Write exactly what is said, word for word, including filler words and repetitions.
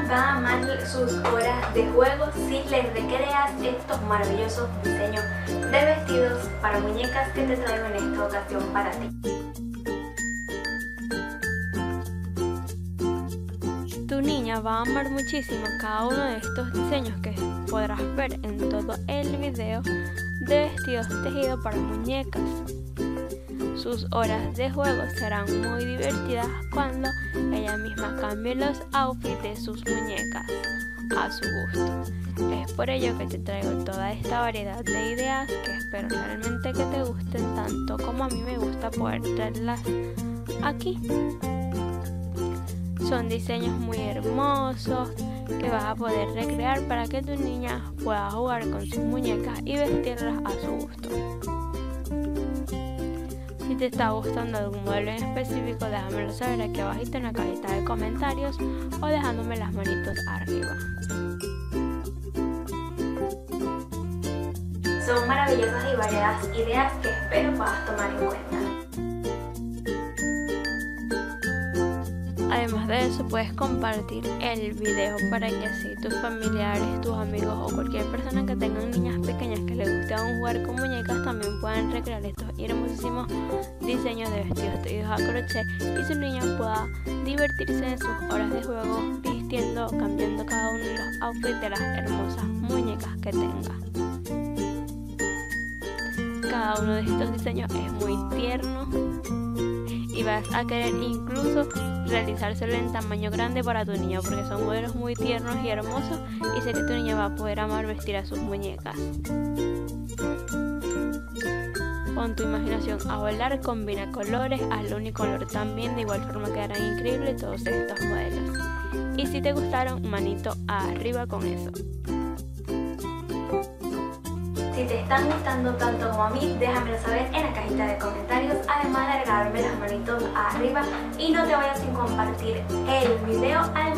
va a amar sus horas de juego si les recreas estos maravillosos diseños de vestidos para muñecas que te traigo en esta ocasión para ti. Tu niña va a amar muchísimo cada uno de estos diseños que podrás ver en todo el video de vestidos tejidos para muñecas. Sus horas de juego serán muy divertidas cuando ella misma cambie los outfits de sus muñecas a su gusto. Es por ello que te traigo toda esta variedad de ideas que espero realmente que te gusten tanto como a mí me gusta poder traerlas aquí. Son diseños muy hermosos que vas a poder recrear para que tu niña pueda jugar con sus muñecas y vestirlas a su gusto. Si te está gustando algún modelo en específico, déjamelo saber aquí abajito en la cajita de comentarios o dejándome las manitos arriba. Son maravillosas y variadas ideas que espero puedas tomar en cuenta. Además de eso, puedes compartir el video para que así tus familiares, tus amigos o cualquier persona que tengan niñas pequeñas que les guste aún jugar con muñecas también puedan recrear estos hermosísimos diseños de vestidos tejidos a crochet y su niña pueda divertirse en sus horas de juego vistiendo o cambiando cada uno de los outfits de las hermosas muñecas que tenga. Cada uno de estos diseños es muy tierno y vas a querer incluso realizárselo en tamaño grande para tu niña porque son modelos muy tiernos y hermosos y sé que tu niña va a poder amar vestir a sus muñecas. Pon tu imaginación a volar, combina colores, hazlo unicolor también, de igual forma quedarán increíbles todos estos modelos. Y si te gustaron, manito arriba con eso. Si te están gustando tanto como a mí, déjamelo saber en la cajita de comentarios, además de regalarme las manitos arriba y no te vayas sin compartir el video al